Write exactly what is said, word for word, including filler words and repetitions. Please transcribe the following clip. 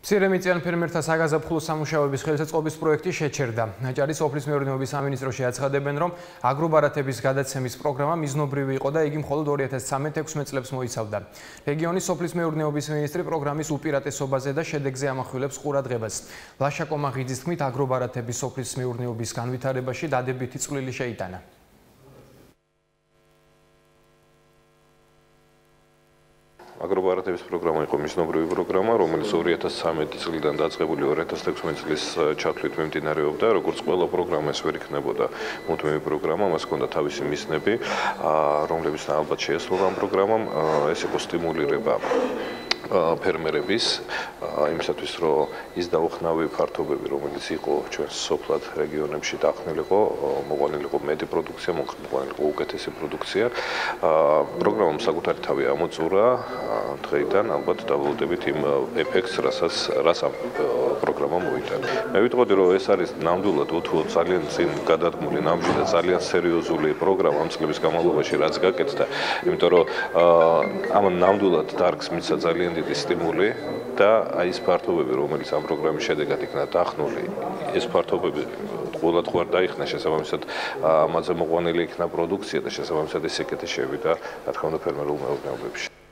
მცირემიწიან ფერმერთა საგაზაფხულო სამუშაოების ხელშეწყობის პროექტი შეჩერდა. აჭარის სოფლის მეურნეობის სამინისტროში აცხადებენ, რომ აგრობარათების გადაცემის პროგრამა მიზნობრივი იყო და იგი მხოლოდ ორი ათას ცხრამეტ-ექვსმეტ წლებს მოიცავდა. რეგიონის სოფლის მეურნეობის მინისტრი პროგრამის უპირატესობაზე და შედეგზე ამახვილებს ყურადღებას. ლაშა კომაღიძის თქმით, აგრობარათების სოფლის მეურნეობის განვითარებაში დადებითი წვლილი შეიტანა. აგრობარათების პროგრამა იყო მიზნობრივი პროგრამა, რომელიც ორი ათას ცხრამეტი წლიდან დაწყებული ორი ათას ექვსმეტ წლის ჩათვლით მიმდინარეობდა, როგორც ყველა პროგრამა ეს ვერ იქნებოდა მუდმივი პროგრამა, მას ჰქონდა თავისი მიზნები, რომლებიც ალბათ შეესრულა ამ პროგრამამ, ეს იყო სტიმულირება ფერმერების იმისათვის, რომ ის დაუხნავი ფართობები, რომელიც იყო ჩვენს სოფლად რეგიონებში დაყრდნილიყო, მოყვანილიყო მეტი პროდუქცია, მოყვანილიყო უკეთესი პროდუქცია. პროგრამამ საკუთარი თავი ამოწურა, დღეიდან ალბათ დავალოდებით იმ ეფექტს, რასაც რას ამ პროგრამამ მოიტანა. მე ვიტყოდი, რომ ეს არის ნამდვილად უთუოდ ძალიან წინ გადადგმული, ნამდვილად ძალიან სერიოზული პროგრამა ამ წლების განმავლობაში, რაც გაკეთდა, იმიტომ რომ ამ ნამდვილად დარგს მიცა ძალიან დიდი სტიმული და აი ეს ფართობები, რომელიც ამ პროგრამის შედეგად იქნა დახნული, ეს ფართობები ყოველად ხوار დაიხნა, შესაბამისად ამაზე მოყვანილი იქნა პროდუქცია და შესაბამისად ეს ეკეთე შევიდა, რა თქმა უნდა, ფერმერულ მეურნეობებში.